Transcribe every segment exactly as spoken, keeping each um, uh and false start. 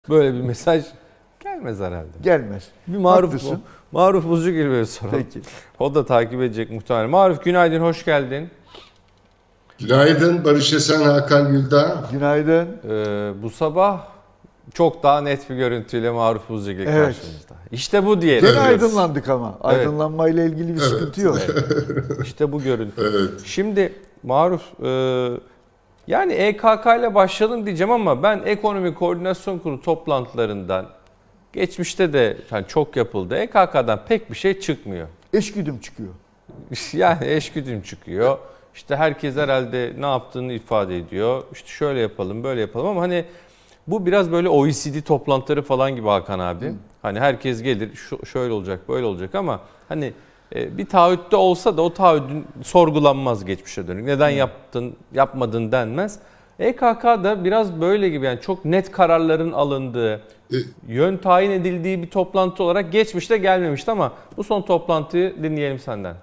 Böyle bir mesaj gelmez herhalde. Gelmez. Bir Maruf, Haklısın. Maruf Buzcu gibi bir soralım. Peki. O da takip edecek muhtemelen. Maruf günaydın, hoş geldin. Günaydın Barış Esen, Hakan Güldağ. Günaydın. Ee, bu sabah çok daha net bir görüntüyle Maruf Buzcu ile Evet. karşımızda. İşte bu diyelim. Gene Evet. aydınlandık ama. Evet. Aydınlanmayla ilgili bir Evet. sıkıntı yok. İşte bu görüntü. Evet. Şimdi Maruf, e, yani E K K ile başlayalım diyeceğim ama ben Ekonomi Koordinasyon Kurulu toplantılarından geçmişte de yani çok yapıldı. E K K'dan pek bir şey çıkmıyor. Eşgüdüm çıkıyor. Yani eşgüdüm çıkıyor. İşte herkes herhalde ne yaptığını ifade ediyor. İşte şöyle yapalım, böyle yapalım ama hani bu biraz böyle O E C D toplantıları falan gibi Hakan abi. Hı. Hani herkes gelir, şu şöyle olacak, böyle olacak ama hani e, bir taahhütte olsa da o taahhüdün sorgulanmaz geçmişe dönük. Neden Hı. yaptın, yapmadın denmez. E K K'da biraz böyle gibi yani çok net kararların alındığı, e, yön tayin edildiği bir toplantı olarak geçmişte gelmemişti ama bu son toplantıyı dinleyelim senden.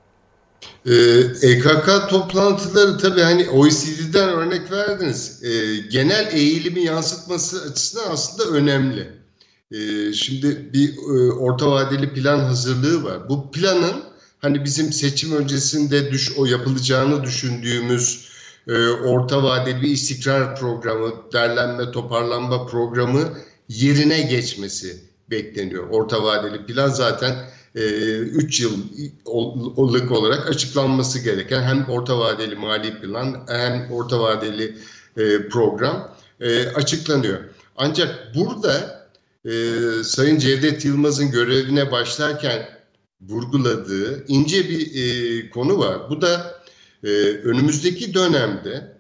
E K K toplantıları tabii hani O E C D'den örnek verdiniz. E, genel eğilimi yansıtması açısından aslında önemli. E, şimdi bir e, orta vadeli plan hazırlığı var. Bu planın hani bizim seçim öncesinde düş, o yapılacağını düşündüğümüz e, orta vadeli bir istikrar programı, derlenme, toparlanma programı yerine geçmesi bekleniyor. Orta vadeli plan zaten üç yıllık olarak açıklanması gereken hem orta vadeli mali plan hem orta vadeli program açıklanıyor. Ancak burada Sayın Cevdet Yılmaz'ın görevine başlarken vurguladığı ince bir konu var. Bu da önümüzdeki dönemde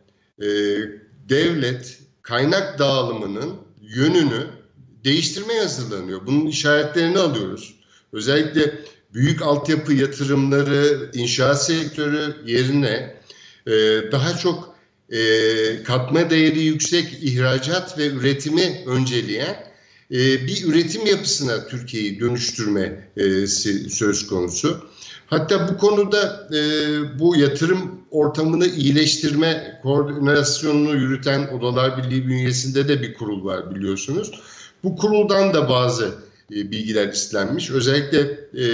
devlet kaynak dağılımının yönünü değiştirmeye hazırlanıyor. Bunun işaretlerini alıyoruz. Özellikle büyük altyapı yatırımları, inşaat sektörü yerine e, daha çok e, katma değeri yüksek ihracat ve üretimi önceleyen e, bir üretim yapısına Türkiye'yi dönüştürmesi söz konusu. Hatta bu konuda e, bu yatırım ortamını iyileştirme koordinasyonunu yürüten Odalar Birliği bünyesinde de bir kurul var biliyorsunuz. Bu kuruldan da bazı bilgiler istenmiş. Özellikle e,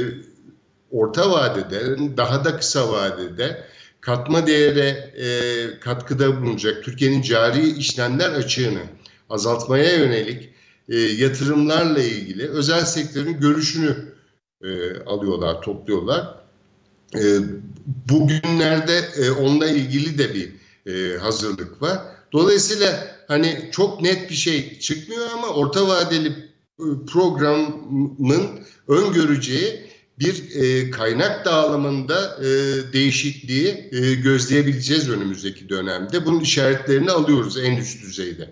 orta vadede, daha da kısa vadede katma değere e, katkıda bulunacak Türkiye'nin cari işlemler açığını azaltmaya yönelik e, yatırımlarla ilgili özel sektörün görüşünü e, alıyorlar, topluyorlar. E, bugünlerde e, onunla ilgili de bir e, hazırlık var. Dolayısıyla hani çok net bir şey çıkmıyor ama orta vadeli programın öngöreceği bir e, kaynak dağılımında e, değişikliği e, gözleyebileceğiz önümüzdeki dönemde. Bunun işaretlerini alıyoruz en üst düzeyde.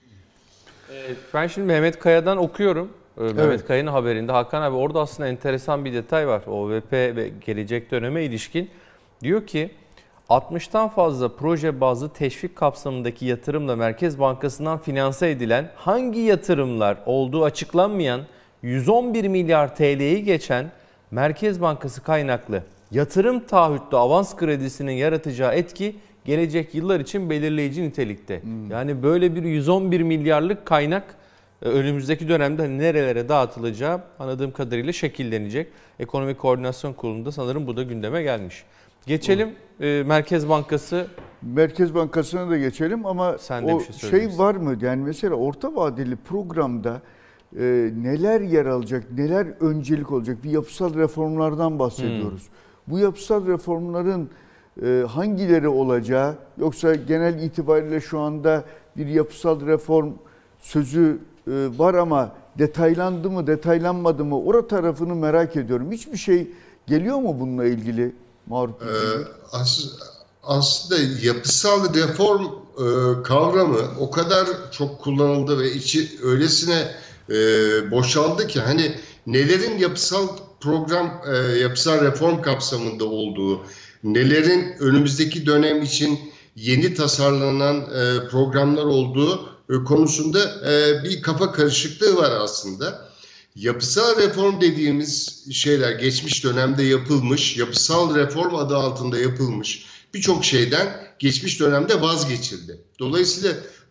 Ben şimdi Mehmet Kaya'dan okuyorum. Evet. Mehmet Kaya'nın haberinde Hakan abi orada aslında enteresan bir detay var. O V P ve gelecek döneme ilişkin diyor ki altmıştan fazla proje bazlı teşvik kapsamındaki yatırımla Merkez Bankası'ndan finanse edilen hangi yatırımlar olduğu açıklanmayan yüz on bir milyar T L'yi geçen Merkez Bankası kaynaklı yatırım taahhütlü avans kredisinin yaratacağı etki gelecek yıllar için belirleyici nitelikte. Hmm. Yani böyle bir yüz on bir milyarlık kaynak önümüzdeki dönemde nerelere dağıtılacağı anladığım kadarıyla şekillenecek. Ekonomi Koordinasyon Kurulu'nda sanırım bu da gündeme gelmiş. Geçelim e, Merkez Bankası. Merkez Bankası'na da geçelim ama Sen de o bir şey, şey var mı? Yani mesela orta vadeli programda e, neler yer alacak, neler öncelik olacak? Bir yapısal reformlardan bahsediyoruz. Hmm. Bu yapısal reformların e, hangileri olacağı yoksa genel itibariyle şu anda bir yapısal reform sözü e, var ama detaylandı mı, detaylanmadı mı? Orada tarafını merak ediyorum. Hiçbir şey geliyor mu bununla ilgili? Ee, as, aslında yapısal reform e, kavramı o kadar çok kullanıldı ve içi öylesine e, boşaldı ki hani nelerin yapısal program, e, yapısal reform kapsamında olduğu, nelerin önümüzdeki dönem için yeni tasarlanan e, programlar olduğu e, konusunda e, bir kafa karışıklığı var aslında. Yapısal reform dediğimiz şeyler geçmiş dönemde yapılmış, yapısal reform adı altında yapılmış birçok şeyden geçmiş dönemde vazgeçildi. Dolayısıyla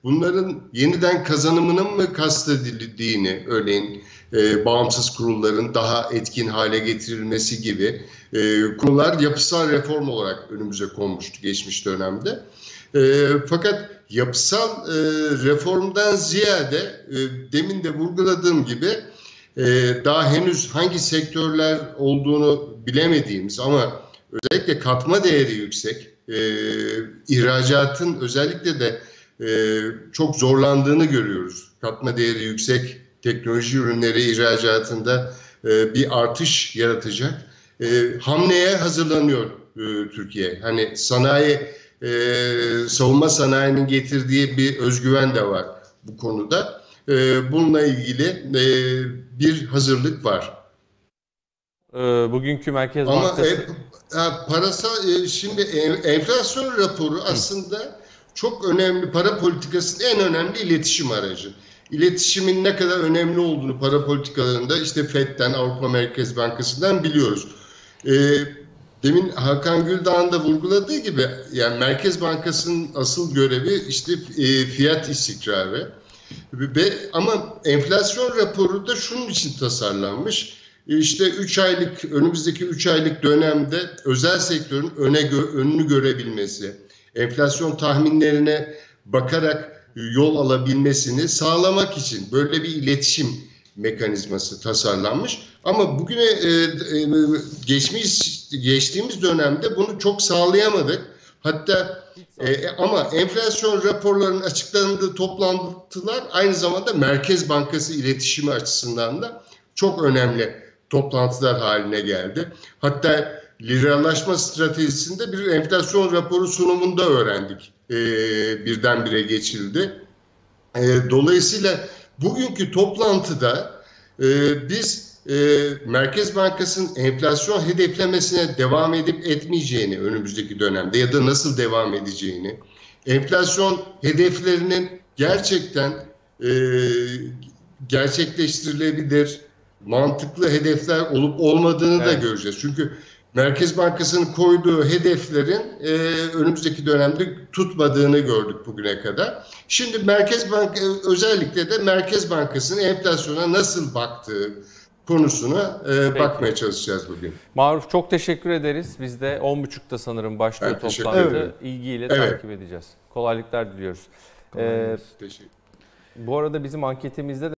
bunların yeniden kazanımının mı kastedildiğini, örneğin e, bağımsız kurulların daha etkin hale getirilmesi gibi e, konular yapısal reform olarak önümüze konmuştu geçmiş dönemde. E, fakat yapısal e, reformdan ziyade e, demin de vurguladığım gibi e, daha henüz hangi sektörler olduğunu bilemediğimiz ama özellikle katma değeri yüksek, e, ihracatın özellikle de e, çok zorlandığını görüyoruz. Katma değeri yüksek teknoloji ürünleri ihracatında e, bir artış yaratacak e, hamleye hazırlanıyor e, Türkiye. Hani sanayi, e, savunma sanayinin getirdiği bir özgüven de var bu konuda. E, bununla ilgili e, bir hazırlık var. Bugünkü Merkez Ama Bankası... e, parasal, e, şimdi enflasyon raporu aslında Hı. çok önemli, para politikasının en önemli iletişim aracı. İletişimin ne kadar önemli olduğunu para politikalarında işte F E D'den, Avrupa Merkez Bankası'ndan biliyoruz. E, demin Hakan Güldağ'ın da vurguladığı gibi yani Merkez Bankası'nın asıl görevi işte e, fiyat istikrarı. Ve, ama enflasyon raporu da şunun için tasarlanmış. İşte üç aylık, önümüzdeki üç aylık dönemde özel sektörün öne gö- önünü görebilmesi, enflasyon tahminlerine bakarak yol alabilmesini sağlamak için böyle bir iletişim mekanizması tasarlanmış. Ama bugüne e, e, geçmiş geçtiğimiz dönemde bunu çok sağlayamadık. Hatta e, ama enflasyon raporlarının açıklandığı toplantılar aynı zamanda Merkez Bankası iletişimi açısından da çok önemli toplantılar haline geldi. Hatta liralaşma stratejisinde bir enflasyon raporu sunumunda öğrendik. E, birdenbire geçildi. E, dolayısıyla bugünkü toplantıda e, biz e, Merkez Bankası'nın enflasyon hedeflemesine devam edip etmeyeceğini önümüzdeki dönemde ya da nasıl devam edeceğini, enflasyon hedeflerinin gerçekten e, gerçekleştirilebilir, mantıklı hedefler olup olmadığını evet. da göreceğiz. Çünkü Merkez Bankası'nın koyduğu hedeflerin e, önümüzdeki dönemde tutmadığını gördük bugüne kadar. Şimdi Merkez Bank özellikle de Merkez Bankası'nın enflasyona nasıl baktığı konusuna e, bakmaya çalışacağız bugün. Maruf çok teşekkür ederiz. Biz de on buçukta sanırım başlıyor ben toplantı. Evet. İlgiyle evet. takip edeceğiz. Kolaylıklar diliyoruz. Ee, bu arada bizim anketimizde de